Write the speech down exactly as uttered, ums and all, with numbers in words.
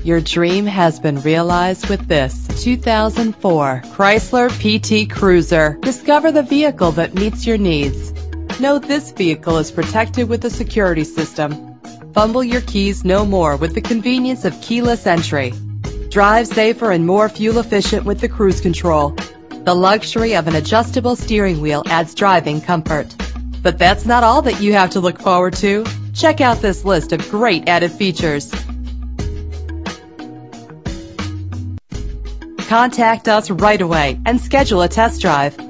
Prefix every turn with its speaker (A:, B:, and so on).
A: Your dream has been realized with this two thousand four Chrysler P T Cruiser. Discover the vehicle that meets your needs. Know this vehicle is protected with a security system. Fumble your keys no more with the convenience of keyless entry. Drive safer and more fuel efficient with the cruise control. The luxury of an adjustable steering wheel adds driving comfort. But that's not all that you have to look forward to. Check out this list of great added features. Contact us right away and schedule a test drive.